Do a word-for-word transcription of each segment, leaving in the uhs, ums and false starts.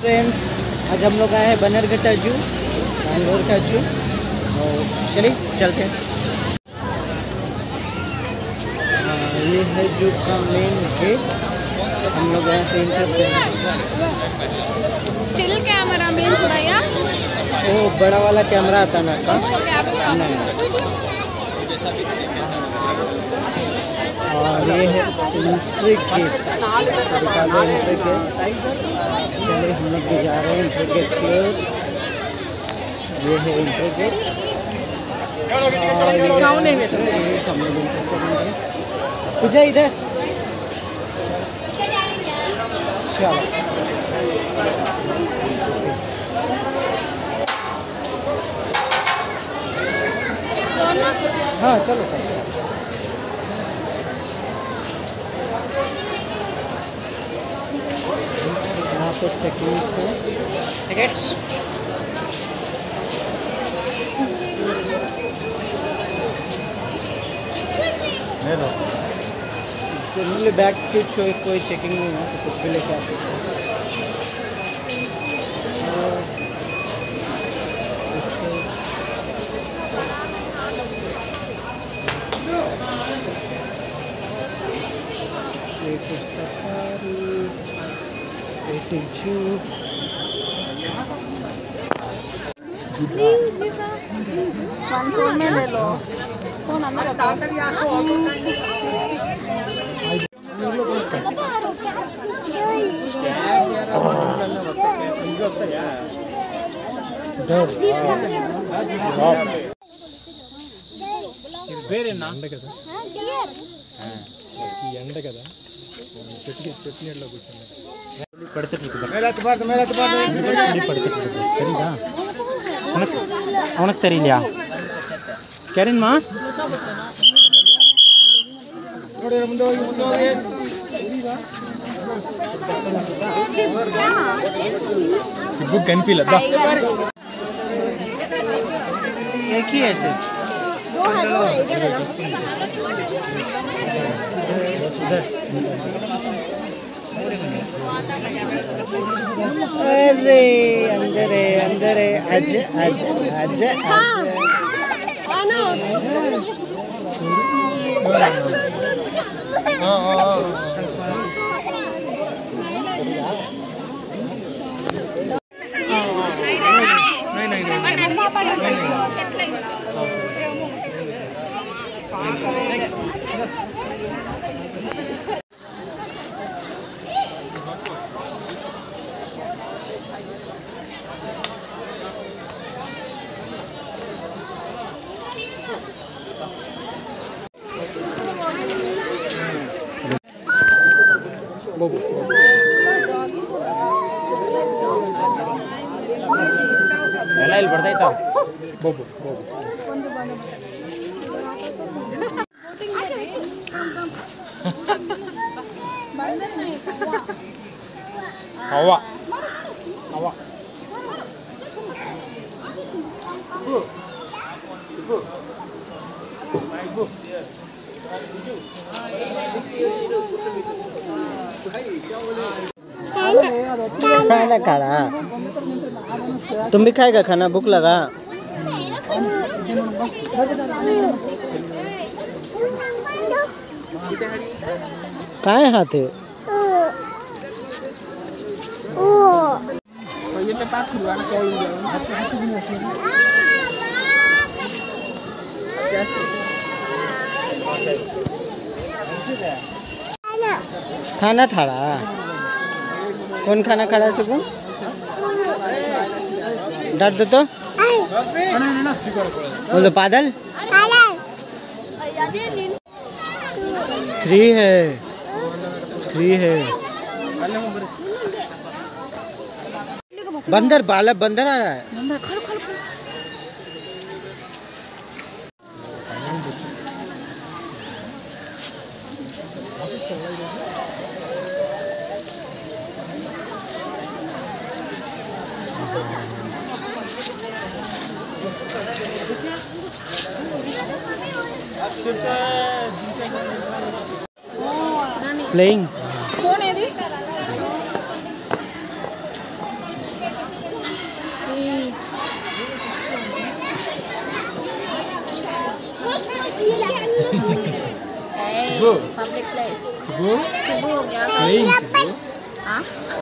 Friends, आज हम लोग आए हैं बन्नरघट्टा जू, बैंगलोर का जू। और चलिए चलते हैं। ये है जू का मेन गेट, हम लोग यहाँ से एंटर करेंगे। स्टिल कैमरा मेन थोड़ा या वो बड़ा वाला कैमरा आता ना का और ये है एंट्री गेट, एंट्री गेट। चलिए हम लोग भी जा रहे हैं एंट्री गेट की ओर। ये है एंट्री गेट कौन है हम लोग एंटर करेंगे। पूजा इधर चलो। हाँ चलो चलो। यहाँ पे चेकिंग है टिकट्स। जनरली बैग्स की कोई कोई चेकिंग नहीं है, तो कुछ भी लेके आ सकते हैं। वन में ले लो। फोन अंदर रखो। వేరేనా ఎండ కదా ఈ ఎండ కదా చెట్టు చెట్టు నీళ్ళలో కూర్చున్నా పడుతుంది మేలత్ బాత్ మేలత్ బాత్ పడుతుంది తెలీదా ఉనకు ఉనకు తెలీలా కరెన్ మా ನೋಡಿ ಮುಂದೆ ಹೋಗಿ ಮುಂದೆ ಹೋಗಿ सिब्बू कनपीला बा एक ही है सिर्फ दो है दो है इधर है ना अरे अंदर है अंदर है आज आज आज हाँ आना हाँ हाँ ఎలా ಇಲ್ಲಿ ಬರ್ತಾ ಬೋಬು ಬೋಬು ಅವ್ವ ಅವ್ವ खाना खाना तुम भी खाएगा खाना, भूख लगा? कहाँ है हाथ है? खाना थाड़ा कौन खाना खड़ा है? सुबह डर दो तो बोलो पादल थ्री है थ्री है बंदर बाला बंदर आ रहा है। Playing Hey, Cebu. public place. Cebu? Cebu, yeah. Playing Cebu? Huh?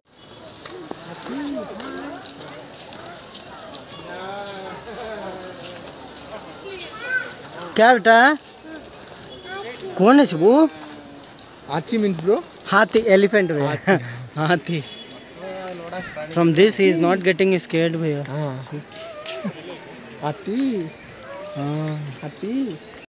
क्या बेटा कौन है शिबू? Hachi means bro? हाथी एलिफेंट भैया हाथी from this he is not getting scared भैया Ah. Hati. हाँ Hati.